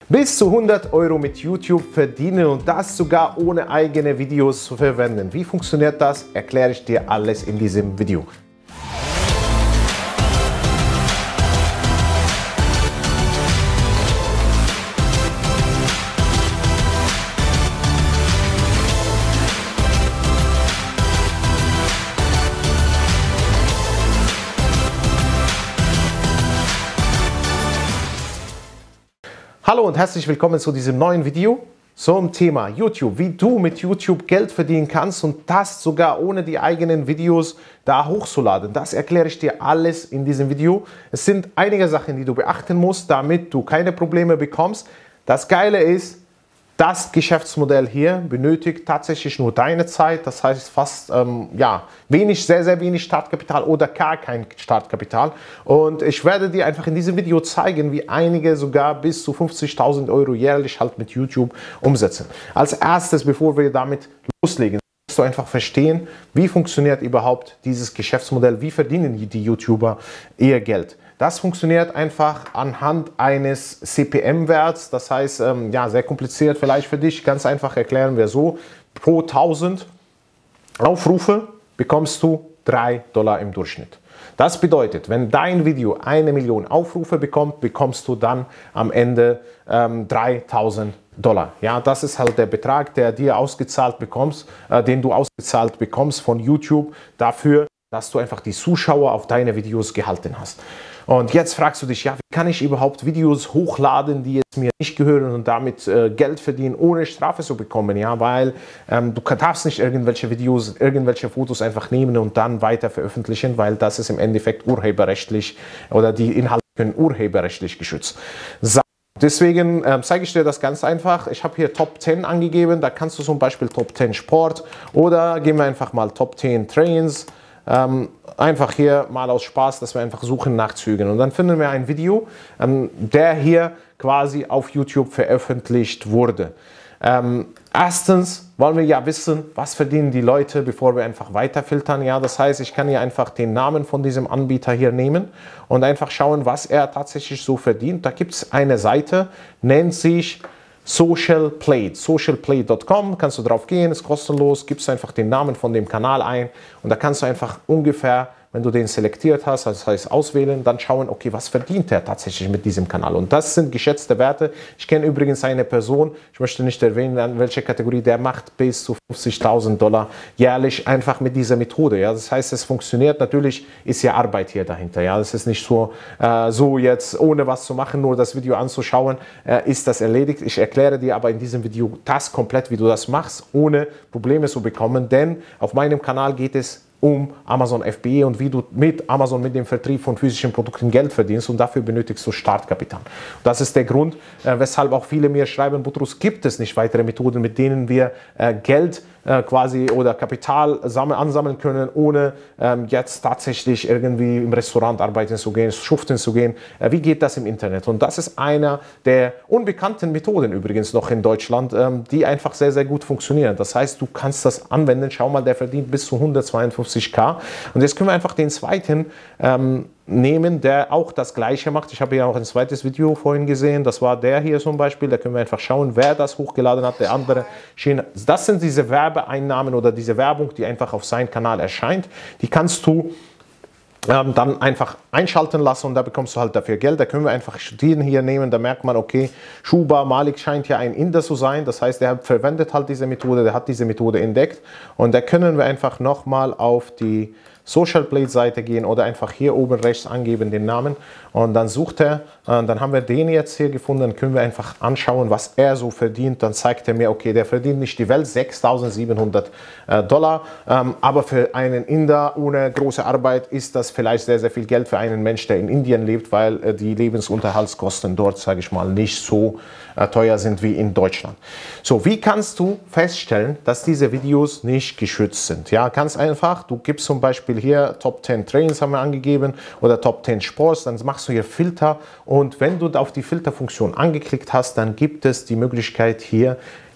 Bis zu 100 Euro mit YouTube verdienen und das sogar ohne eigene Videos zu verwenden. Wie funktioniert das? Erkläre ich dir alles in diesem Video. Hallo und herzlich willkommen zu diesem neuen Video zum Thema YouTube, wie du mit YouTube Geld verdienen kannst und das sogar ohne die eigenen Videos da hochzuladen. Das erkläre ich dir alles in diesem Video. Es sind einige Sachen, die du beachten musst, damit du keine Probleme bekommst. Das Geile ist, das Geschäftsmodell hier benötigt tatsächlich nur deine Zeit, das heißt fast sehr wenig Startkapital oder gar kein Startkapital. Und ich werde dir einfach in diesem Video zeigen, wie einige sogar bis zu 50.000 Euro jährlich halt mit YouTube umsetzen. Als erstes, bevor wir damit loslegen, musst du einfach verstehen, wie funktioniert überhaupt dieses Geschäftsmodell, wie verdienen die YouTuber ihr Geld. Das funktioniert einfach anhand eines CPM-Werts, das heißt, sehr kompliziert vielleicht für dich, ganz einfach erklären wir so, pro 1000 Aufrufe bekommst du $3 im Durchschnitt. Das bedeutet, wenn dein Video 1 Million Aufrufe bekommt, bekommst du dann am Ende $3.000. Ja, das ist halt der Betrag, der dir ausgezahlt bekommst, den du ausgezahlt bekommst von YouTube dafür, dass du einfach die Zuschauer auf deine Videos gehalten hast. Und jetzt fragst du dich, ja, wie kann ich überhaupt Videos hochladen, die jetzt mir nicht gehören und damit Geld verdienen, ohne Strafe zu bekommen? Ja, weil du darfst nicht irgendwelche Videos, irgendwelche Fotos einfach nehmen und dann weiter veröffentlichen, weil das ist im Endeffekt urheberrechtlich oder die Inhalte können urheberrechtlich geschützt sein. Deswegen zeige ich dir das ganz einfach. Ich habe hier Top 10 angegeben, da kannst du zum Beispiel Top 10 Sport oder gehen wir einfach mal Top 10 Trains. Einfach hier mal aus Spaß, dass wir einfach suchen nach Zügen. Und dann finden wir ein Video, der hier quasi auf YouTube veröffentlicht wurde. Erstens wollen wir ja wissen, was verdienen die Leute, bevor wir einfach weiter filtern. Ja, das heißt, ich kann hier einfach den Namen von diesem Anbieter hier nehmen und einfach schauen, was er tatsächlich so verdient. Da gibt es eine Seite, nennt sich SocialPlate, socialplate.com, kannst du drauf gehen, ist kostenlos, gibst einfach den Namen von dem Kanal ein und da kannst du einfach ungefähr, wenn du den selektiert hast, das heißt auswählen, dann schauen, okay, was verdient er tatsächlich mit diesem Kanal. Und das sind geschätzte Werte. Ich kenne übrigens eine Person, ich möchte nicht erwähnen, welche Kategorie, der macht bis zu $50.000 jährlich einfach mit dieser Methode. Ja, das heißt, es funktioniert. Natürlich ist ja Arbeit hier dahinter. Ja, das ist nicht so, so jetzt ohne was zu machen, nur das Video anzuschauen, ist das erledigt. Ich erkläre dir aber in diesem Video das komplett, wie du das machst, ohne Probleme zu bekommen. Denn auf meinem Kanal geht es um Amazon FBA und wie du mit Amazon, mit dem Vertrieb von physischen Produkten Geld verdienst und dafür benötigst du Startkapital. Das ist der Grund, weshalb auch viele mir schreiben, Boutros, gibt es nicht weitere Methoden, mit denen wir Geld quasi oder Kapital ansammeln können, ohne jetzt tatsächlich irgendwie im Restaurant arbeiten zu gehen, schuften zu gehen. Wie geht das im Internet? Und das ist einer der unbekannten Methoden übrigens noch in Deutschland, die einfach sehr, sehr gut funktionieren. Das heißt, du kannst das anwenden. Schau mal, der verdient bis zu 152.000. Und jetzt können wir einfach den zweiten nehmen, der auch das Gleiche macht. Ich habe ja auch ein zweites Video vorhin gesehen, das war der hier zum Beispiel, da können wir einfach schauen, wer das hochgeladen hat, der andere. Das sind diese Werbeeinnahmen oder diese Werbung, die einfach auf seinem Kanal erscheint. Die kannst du dann einfach einschalten lassen und da bekommst du halt dafür Geld. Da können wir einfach den hier nehmen, da merkt man, okay, Shuba Malik scheint ja ein Inder zu sein, das heißt, der verwendet halt diese Methode, der hat diese Methode entdeckt und da können wir einfach nochmal auf die SocialPlate-Seite gehen oder einfach hier oben rechts angeben den Namen und dann sucht er, dann haben wir den jetzt hier gefunden, dann können wir einfach anschauen, was er so verdient, dann zeigt er mir, okay, der verdient nicht die Welt, $6.700, aber für einen Inder ohne große Arbeit ist das vielleicht sehr, sehr viel Geld für einen Mensch, der in Indien lebt, weil die Lebensunterhaltskosten dort, sage ich mal, nicht so teuer sind wie in Deutschland. So, wie kannst du feststellen, dass diese Videos nicht geschützt sind? Ja, ganz einfach, du gibst zum Beispiel hier Top 10 Trains haben wir angegeben oder Top 10 Sports, dann machst du hier Filter und wenn du auf die Filterfunktion angeklickt hast, dann gibt es die Möglichkeit hier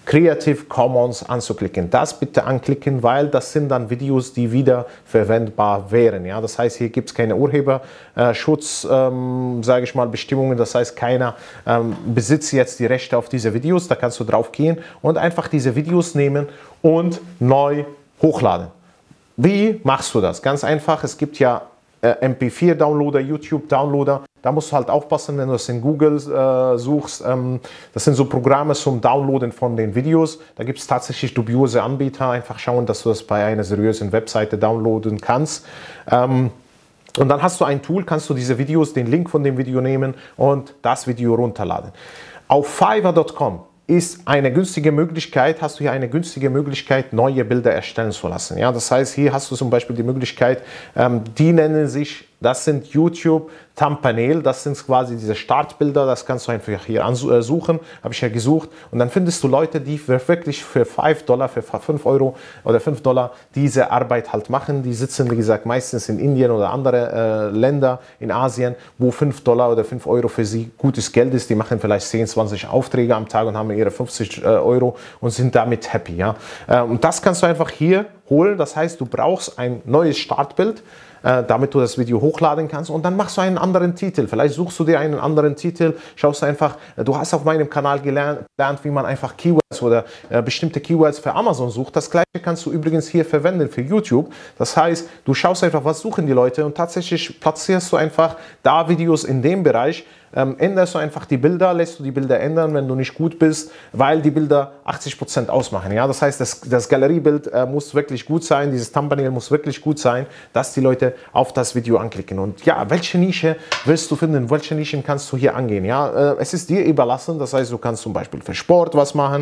Creative Commons anzuklicken. Das bitte anklicken, weil das sind dann Videos, die wieder verwendbar wären. Ja? Das heißt, hier gibt es keine Urheberschutz, sage ich mal, Bestimmungen. Das heißt, keiner besitzt jetzt die Rechte auf diese Videos. Da kannst du drauf gehen und einfach diese Videos nehmen und neu hochladen. Wie machst du das? Ganz einfach, es gibt ja MP4-Downloader, YouTube-Downloader. Da musst du halt aufpassen, wenn du das in Google suchst. Das sind so Programme zum Downloaden von den Videos. Da gibt es tatsächlich dubiose Anbieter. Einfach schauen, dass du das bei einer seriösen Webseite downloaden kannst. Und dann hast du ein Tool, kannst du diese Videos, den Link von dem Video nehmen und das Video runterladen. Auf Fiverr.com ist eine günstige Möglichkeit, hast du hier eine günstige Möglichkeit, neue Bilder erstellen zu lassen. Ja, das heißt, hier hast du zum Beispiel die Möglichkeit, die nennen sich, das sind YouTube Thumbnail, das sind quasi diese Startbilder, das kannst du einfach hier suchen, habe ich ja gesucht, und dann findest du Leute, die wirklich für $5, für 5 Euro oder $5 diese Arbeit halt machen. Die sitzen, wie gesagt, meistens in Indien oder andere Länder in Asien, wo $5 oder 5 Euro für sie gutes Geld ist. Die machen vielleicht 10, 20 Aufträge am Tag und haben ihre 50 Euro und sind damit happy. Ja? Und das kannst du einfach hier holen. Das heißt, du brauchst ein neues Startbild, damit du das Video hochladen kannst, und dann machst du einen anderen Titel. Vielleicht suchst du dir einen anderen Titel, schaust einfach, du hast auf meinem Kanal gelernt, wie man einfach Keywords oder bestimmte Keywords für Amazon sucht. Das gleiche kannst du übrigens hier verwenden für YouTube. Das heißt, du schaust einfach, was suchen die Leute, und tatsächlich platzierst du einfach da Videos in dem Bereich. Änderst du einfach die Bilder, lässt du die Bilder ändern, wenn du nicht gut bist, weil die Bilder 80% ausmachen. Ja? Das heißt, das Galeriebild muss wirklich gut sein, dieses Thumbnail muss wirklich gut sein, dass die Leute auf das Video anklicken. Und ja, welche Nische willst du finden, welche Nischen kannst du hier angehen? Ja? Es ist dir überlassen, das heißt, du kannst zum Beispiel für Sport was machen.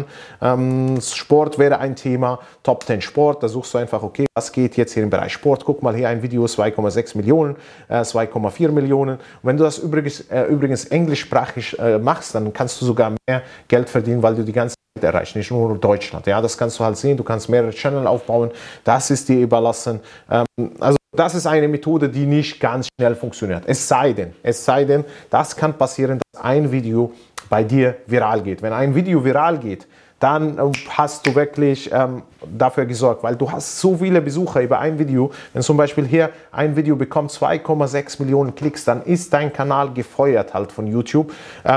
Sport wäre ein Thema, Top 10 Sport, da suchst du einfach, okay, was geht jetzt hier im Bereich Sport? Guck mal hier ein Video, 2,6 Millionen, 2,4 Millionen. Und wenn du das übrigens englischsprachig machst, dann kannst du sogar mehr Geld verdienen, weil du die ganze Welt erreichst, nicht nur Deutschland. Ja, das kannst du halt sehen, du kannst mehrere Channel aufbauen, das ist dir überlassen. Also das ist eine Methode, die nicht ganz schnell funktioniert. Es sei denn, das kann passieren, dass ein Video bei dir viral geht. Wenn ein Video viral geht, dann hast du wirklich dafür gesorgt, weil du hast so viele Besucher über ein Video. Wenn zum Beispiel hier ein Video bekommt 2,6 Millionen Klicks, dann ist dein Kanal gefeuert halt von YouTube.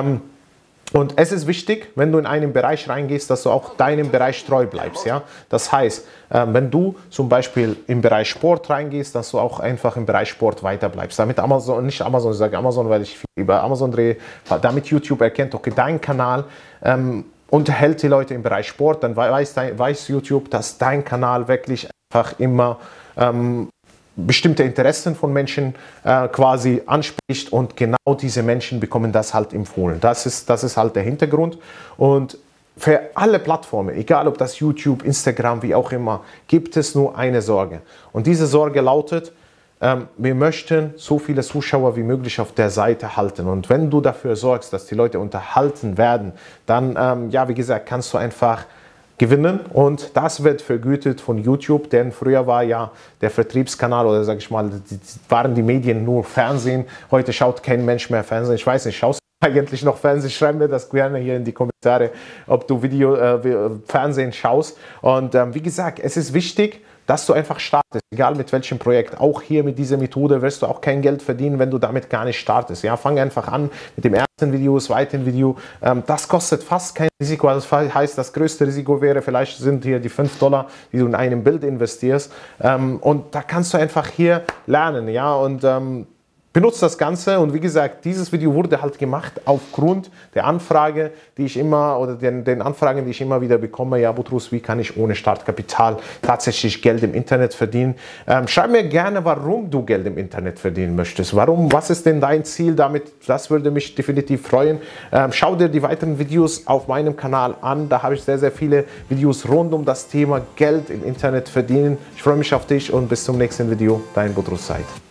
Und es ist wichtig, wenn du in einen Bereich reingehst, dass du auch deinem Bereich treu bleibst. Ja? Das heißt, wenn du zum Beispiel im Bereich Sport reingehst, dass du auch einfach im Bereich Sport weiter bleibst. Damit Amazon, nicht Amazon, ich sage Amazon, weil ich viel über Amazon drehe, damit YouTube erkennt, okay, dein Kanal unterhält die Leute im Bereich Sport, dann weiß YouTube, dass dein Kanal wirklich einfach immer bestimmte Interessen von Menschen quasi anspricht, und genau diese Menschen bekommen das halt empfohlen. Das ist halt der Hintergrund. Und für alle Plattformen, egal ob das YouTube, Instagram, wie auch immer, gibt es nur eine Sorge. Und diese Sorge lautet, wir möchten so viele Zuschauer wie möglich auf der Seite halten. Und wenn du dafür sorgst, dass die Leute unterhalten werden, dann, ja, wie gesagt, kannst du einfach gewinnen, und das wird vergütet von YouTube, denn früher war ja der Vertriebskanal, oder sage ich mal, waren die Medien nur Fernsehen. Heute schaut kein Mensch mehr Fernsehen. Ich weiß nicht, schaust du eigentlich noch Fernsehen? Schreib mir das gerne hier in die Kommentare, ob du Fernsehen schaust. Und wie gesagt, es ist wichtig, dass du einfach startest, egal mit welchem Projekt. Auch hier mit dieser Methode wirst du auch kein Geld verdienen, wenn du damit gar nicht startest. Ja, fang einfach an mit dem ersten Video, zweiten Video. Das kostet fast kein Risiko. Das heißt, das größte Risiko wäre, vielleicht sind hier die $5, die du in einem Bild investierst. Und da kannst du einfach hier lernen. Ja, und benutzt das Ganze. Und wie gesagt, dieses Video wurde halt gemacht aufgrund der Anfrage, die ich immer, oder den Anfragen, die ich immer wieder bekomme. Ja, Boutros, wie kann ich ohne Startkapital tatsächlich Geld im Internet verdienen? Schreib mir gerne, warum du Geld im Internet verdienen möchtest. Was ist denn dein Ziel damit? Das würde mich definitiv freuen. Schau dir die weiteren Videos auf meinem Kanal an. Da habe ich sehr, sehr viele Videos rund um das Thema Geld im Internet verdienen. Ich freue mich auf dich und bis zum nächsten Video. Dein Boutros Said.